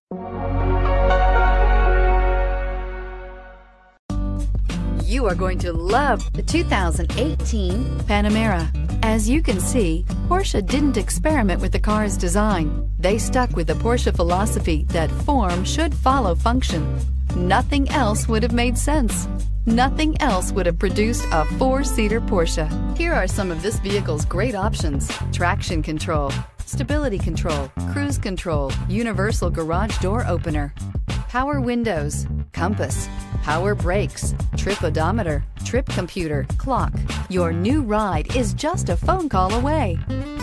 You are going to love the 2018 Panamera. As you can see, Porsche didn't experiment with the car's design. They stuck with the Porsche philosophy that form should follow function. Nothing else would have made sense. Nothing else would have produced a four-seater Porsche. Here are some of this vehicle's great options: traction control, stability control, cruise control, universal garage door opener, power windows, compass, power brakes, trip odometer, trip computer, clock. Your new ride is just a phone call away.